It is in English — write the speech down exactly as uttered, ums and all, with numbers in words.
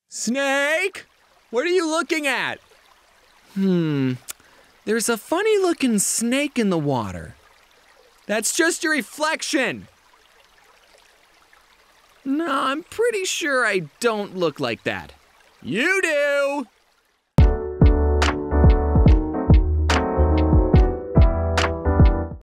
Snake? What are you looking at? Hmm, there's a funny-looking snake in the water. That's just your reflection. No, I'm pretty sure I don't look like that. You do.